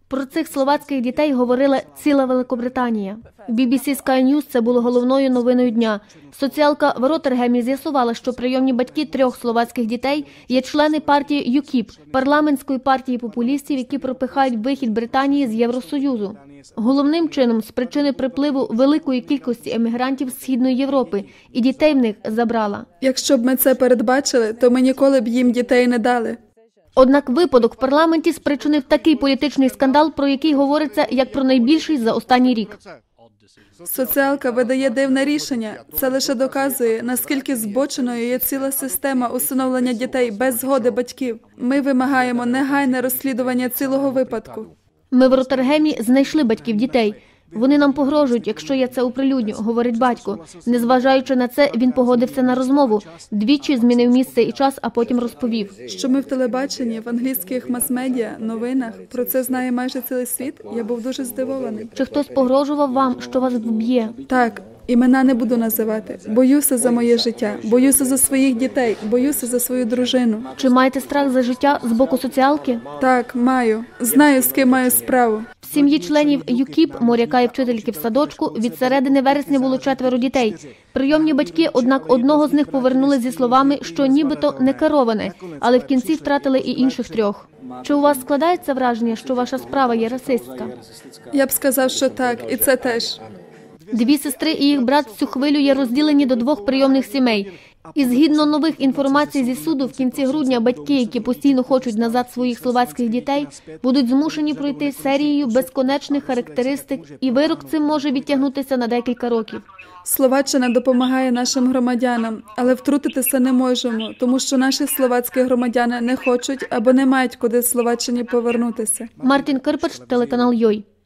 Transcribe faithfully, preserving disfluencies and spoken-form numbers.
Про цих словацьких дітей говорила ціла Великобританія. бі бі сі Sky News це було головною новиною дня. Соціалка в Ротергемі з'ясувала, що прийомні батьки трьох словацьких дітей є члени партії ю кіп, парламентської партії популістів, які пропихають вихід Британії з Євросоюзу. Головним чином з причини припливу великої кількості емігрантів з Східної Європи, і дітей в них забрала. Якщо б ми це передбачили, то ми ніколи б їм дітей не дали. Однак випадок в парламенті спричинив такий політичний скандал, про який говориться як про найбільший за останній рік. Соціалка видає дивне рішення. Це лише доказує, наскільки збоченою є ціла система усиновлення дітей без згоди батьків. Ми вимагаємо негайне розслідування цілого випадку. Ми в Ротергемі знайшли батьків дітей. Вони нам погрожують, якщо я це оприлюдню, говорить батько. Незважаючи на це, він погодився на розмову. Двічі змінив місце і час, а потім розповів. Що ми в телебаченні, в англійських мас-медіа, новинах, про це знає майже цілий світ, я був дуже здивований. Чи хтось погрожував вам, що вас вб'є? Так, імена не буду називати. Боюся за моє життя, боюся за своїх дітей, боюся за свою дружину. Чи маєте страх за життя з боку соціалки? Так, маю. Знаю, з ким маю справу. В сім'ї членів ю кіп, моряка і вчительки в садочку, від середини вересня було четверо дітей. Прийомні батьки, однак, одного з них повернули зі словами, що нібито не кероване, але в кінці втратили і інших трьох. Чи у вас складається враження, що ваша справа є расистська? Я б сказав, що так, і це теж. Дві сестри і їх брат цю хвилю є розділені до двох прийомних сімей. І згідно нових інформацій зі суду, в кінці грудня батьки, які постійно хочуть назад своїх словацьких дітей, будуть змушені пройти серією безконечних характеристик, і вирок цим може відтягнутися на декілька років. Словаччина допомагає нашим громадянам, але втрутитися не можемо, тому що наші словацькі громадяни не хочуть або не мають куди в Словаччині повернутися. Мартін Кирпач, телеканал Йой.